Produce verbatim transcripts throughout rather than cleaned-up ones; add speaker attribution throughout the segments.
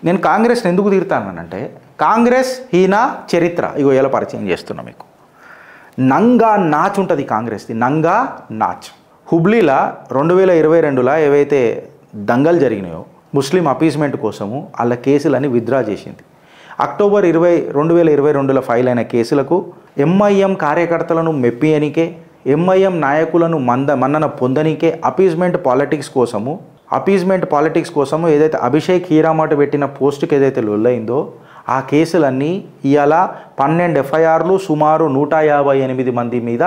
Speaker 1: నేను కాంగ్రెస్ని ఎందుకు తిడతానంటే కాంగ్రెస్ హీనా చరిత్ర ఇగో ఎలా పరిచయం చేస్తున్నా మీకు. నంగా నాచ్ ఉంటుంది కాంగ్రెస్ది, నంగా నాచ్. హుబ్లీలా రెండు వేల ఇరవై రెండులో ఏవైతే దంగలు జరిగినాయో ముస్లిం అపీస్మెంట్ కోసము వాళ్ళ కేసులని విత్డ్రా చేసింది. అక్టోబర్ ఇరవై రెండు వేల ఇరవై రెండులో ఫైల్ అయిన కేసులకు ఎంఐఎం కార్యకర్తలను మెప్పియనికే, ఎంఐఎం నాయకులను మంద మన్నన పొందనికే అపీస్మెంట్ పాలిటిక్స్ కోసము అపీస్మెంట్ పాలిటిక్స్ కోసము ఏదైతే అభిషేక్ హీరామట్ పెట్టిన పోస్టుకి ఏదైతే లొల్లయిందో ఆ కేసులన్నీ ఇవాళ పన్నెండు ఎఫ్ఐఆర్లు సుమారు నూట యాభై ఎనిమిది మంది మీద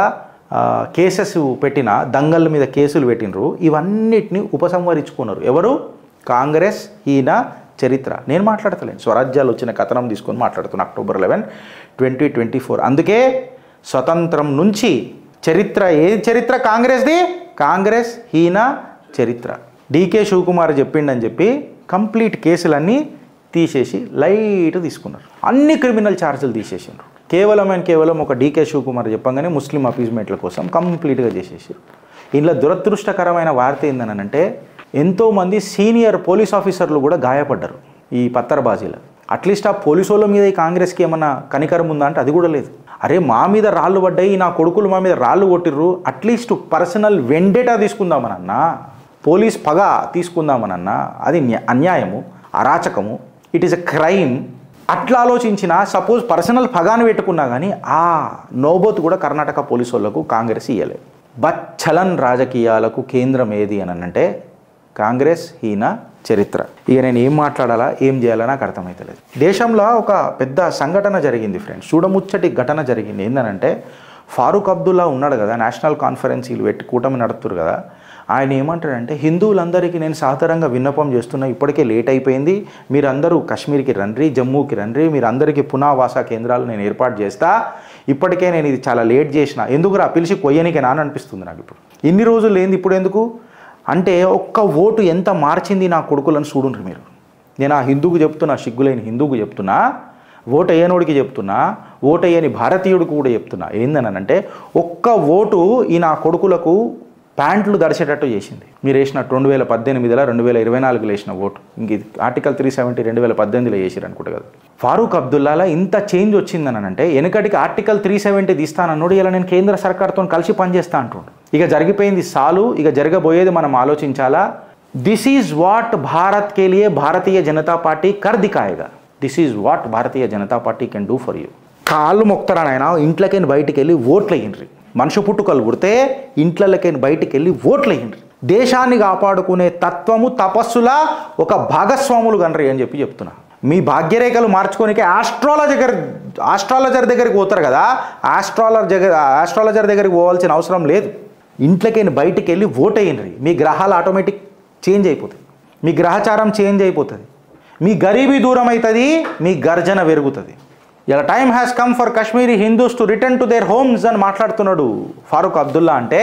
Speaker 1: కేసెస్ పెట్టిన దంగళ్ళ మీద కేసులు పెట్టినరు. ఇవన్నిటిని ఉపసంహరించుకున్నారు ఎవరు? కాంగ్రెస్ ఈయన చరిత్ర. నేను మాట్లాడతలేను, స్వరాజ్యాలు వచ్చిన కథనం తీసుకొని మాట్లాడుతున్నాను. October eleven twenty twenty four అందుకే స్వతంత్రం నుంచి చరిత్ర ఏ చరిత్ర కాంగ్రెస్ది? కాంగ్రెస్ హీన చరిత్ర. డీకే శివకుమార్ చెప్పిండని చెప్పి కంప్లీట్ కేసులన్నీ తీసేసి లైట్ తీసుకున్నారు. అన్ని క్రిమినల్ ఛార్జీలు తీసేసారు. కేవలం అండ్ కేవలం ఒక డీకే శివకుమార్ చెప్పంగానే ముస్లిం అపీజ్మెంట్ల కోసం కంప్లీట్గా చేసేసారు. ఇందులో దురదృష్టకరమైన వార్త ఏందనంటే ఎంతోమంది సీనియర్ పోలీస్ ఆఫీసర్లు కూడా గాయపడ్డారు ఈ పత్తర్బాజీలో. అట్లీస్ట్ ఆ పోలీసు వాళ్ళ మీద ఈ కాంగ్రెస్కి ఏమన్నా కనికరం ఉందా అంటే అది కూడా లేదు. అరే మా మీద రాళ్ళు పడ్డాయి, నా కొడుకులు మా మీద రాళ్ళు కొట్టిర్రు, అట్లీస్ట్ పర్సనల్ వెండేటా తీసుకుందామనన్నా, పోలీస్ పగ తీసుకుందామనన్నా అది అన్యాయము, అరాచకము, ఇట్ ఈస్ ఎ క్రైమ్. అట్లా ఆలోచించిన సపోజ్ పర్సనల్ పగాను పెట్టుకున్నా కానీ ఆ నోబోత్ కూడా కర్ణాటక పోలీసు వాళ్ళకు కాంగ్రెస్ ఇయ్యలేదు. బచ్చలన్ రాజకీయాలకు కేంద్రం ఏది అని అంటే కాంగ్రెస్ హీన చరిత్ర. ఇక నేను ఏం మాట్లాడాలా ఏం చేయాలా నాకు అర్థమవుతలేదు. దేశంలో ఒక పెద్ద సంఘటన జరిగింది ఫ్రెండ్స్, చూడముచ్చటి ఘటన జరిగింది. ఏంటంటే ఫారూక్ అబ్దుల్లా ఉన్నాడు కదా, నేషనల్ కాన్ఫరెన్సీలు పెట్టి కూటమి నడుపుతారు కదా, ఆయన ఏమంటాడంటే హిందువులందరికీ నేను సాధారణంగా విన్నపం చేస్తున్నా, ఇప్పటికే లేట్ అయిపోయింది, మీరందరూ కాశ్మీర్కి రండి, జమ్మూకి రండి, మీరు అందరికీ పునరావాస కేంద్రాలు నేను ఏర్పాటు చేస్తా, ఇప్పటికే నేను ఇది చాలా లేట్ చేసిన, ఎందుకురా పిలిచి కొయ్యనికే నాన్న అనిపిస్తుంది నాకు. ఇప్పుడు ఇన్ని రోజులు లేని ఇప్పుడు ఎందుకు అంటే ఒక్క ఓటు ఎంత మార్చింది నా కొడుకులను చూడుండ్రు మీరు. నేను ఆ హిందూకు చెప్తున్నా, సిగ్గులేని హిందూకు చెప్తున్నా, ఓటు అయ్యనోడికి చెప్తున్నా, ఓటు అయ్యని భారతీయుడికి కూడా చెప్తున్నా. ఏందనంటే ఒక్క ఓటు ఈ నా కొడుకులకు ప్యాంట్లు దడిచేటట్టు చేసింది. మీరు వేసిన రెండు వేల పద్దెనిమిదిలో రెండు వేల ఇరవై నాలుగులో వేసిన ఓటు ఇంక ఇది ఆర్టికల్ త్రీ సెవెంటీ రెండు వేల పద్దెనిమిదిలో వేసారు అనుకుంటా కదా. ఫారూక్ అబ్దుల్లాలో ఇంత చేంజ్ వచ్చిందని అంటే వెనకటికి ఆర్టికల్ త్రీ సెవెంటీ తీస్తానన్నాడు, ఇలా నేను కేంద్ర సర్కార్తో కలిసి పనిచేస్తా అంటుండు. ఇక జరిగిపోయింది సాలు, ఇక జరగబోయేది మనం ఆలోచించాలా. దిస్ ఈజ్ వాట్ భారత్ కే లియే భారతీయ జనతా పార్టీ కర్ దిఖాయేగా. This is what Bharatiya Janata Party can do for you. కాళ్ళు మొక్తారని ఆయన ఇంట్లోకి బయటికి వెళ్ళి ఓట్లు వేయండి. మనుషు పుట్టుకలు పుడితే ఇంట్లకి బయటికి వెళ్ళి ఓట్లు వేయండి. దేశాన్ని కాపాడుకునే తత్వము తపస్సులా ఒక భాగస్వాములు కనరి అని చెప్పి చెప్తున్నా. మీ భాగ్యరేఖలు మార్చుకోనికే ఆస్ట్రాలజర్ ఆస్ట్రాలజర్ దగ్గరికి పోతారు కదా, ఆస్ట్రాలజర్ ఆస్ట్రాలజర్ దగ్గరికి పోవాల్సిన అవసరం లేదు. ఇంట్లోకి బయటికి వెళ్ళి ఓటు వేయండి. మీ గ్రహాలు ఆటోమేటిక్ చేంజ్ అయిపోతుంది, మీ గ్రహచారం చేంజ్ అయిపోతుంది, మీ గరీబీ దూరం అవుతుంది, మీ గర్జన పెరుగుతుంది. ఇలా time has come for Kashmiri Hindus to return to their homes అని మాట్లాడుతున్నాడు ఫారూక్ అబ్దుల్లా. అంటే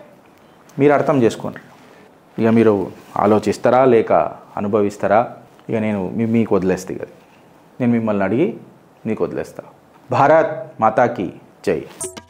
Speaker 1: మీరు అర్థం చేసుకోండి. ఇక మీరు ఆలోచిస్తారా లేక అనుభవిస్తారా, ఇక నేను మీకు వదిలేస్తే కదా, నేను మిమ్మల్ని అడిగి మీకు వదిలేస్తా. భారత్ మాతాకి జై.